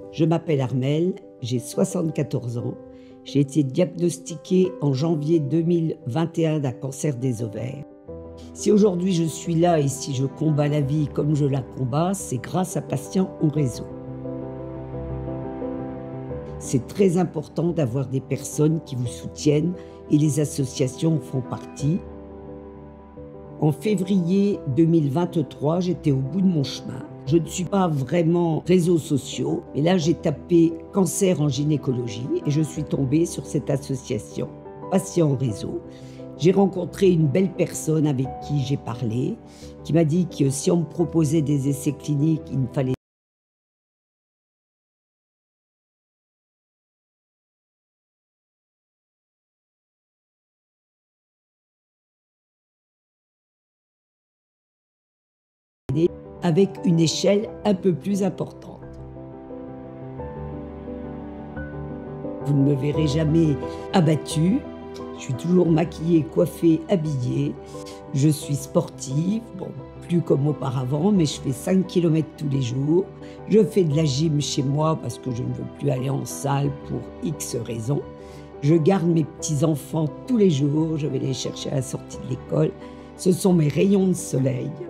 Je m'appelle Armelle, j'ai 74 ans. J'ai été diagnostiquée en janvier 2021 d'un cancer des ovaires. Si aujourd'hui je suis là et si je combats la vie comme je la combats, c'est grâce à Patients en réseau. C'est très important d'avoir des personnes qui vous soutiennent et les associations en font partie. En février 2023, j'étais au bout de mon chemin. Je ne suis pas vraiment réseaux sociaux, mais là j'ai tapé cancer en gynécologie et je suis tombée sur cette association Patients en réseau. J'ai rencontré une belle personne avec qui j'ai parlé, qui m'a dit que si on me proposait des essais cliniques, il me fallait avec une échelle un peu plus importante. Vous ne me verrez jamais abattue. Je suis toujours maquillée, coiffée, habillée. Je suis sportive, bon, plus comme auparavant, mais je fais 5 km tous les jours. Je fais de la gym chez moi parce que je ne veux plus aller en salle pour X raisons. Je garde mes petits-enfants tous les jours, je vais les chercher à la sortie de l'école. Ce sont mes rayons de soleil.